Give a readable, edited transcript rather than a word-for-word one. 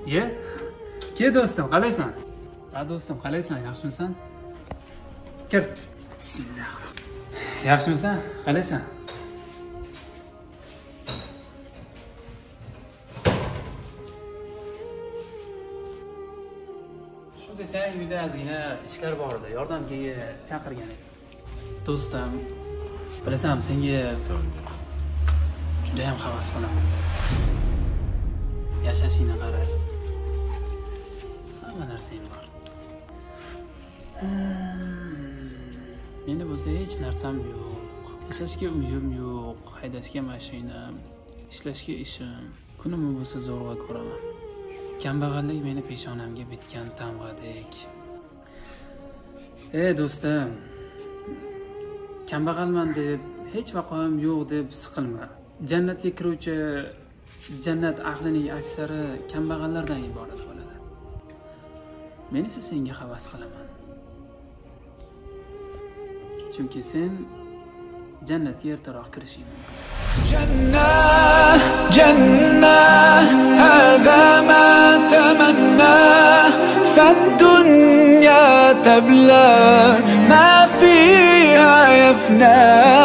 Ye? Ke do'stim, qalaysan? Ha do'stim, qalaysan? Yaxshimisan? Kir. Bismillah. Yaxshimisan? Qalaysan? Shu desang, uyda ozgina ishlar bor edi. Yordamga chaqirgan edim. Do'stim, bilasanmi, senga juda ham havas qilaman. Yashashingni qara. Hamma narsang bor. Menda bo'lsa hech narsam yo'q. Yashashga uyim yo'q, haydashga mashinam, ishlashga ishim. Kunimni bo'lsa zo'rg'a ko'raman. Kambag'allik meni peshonamga bitgan tamg'adek. Do'stim, kambag'alman deb, hech vaqoim yo'q deb siqilma. Jannatga kiruvchi jannat ahlining aksari kambag'allardan iborat bo'ladi. Men esa senga havas qilaman. Chunki sen jannatga ertaroq kirishing mumkin. جنة جنة هذا ما تمناه فالدنيا تبلى ما فيها يفنى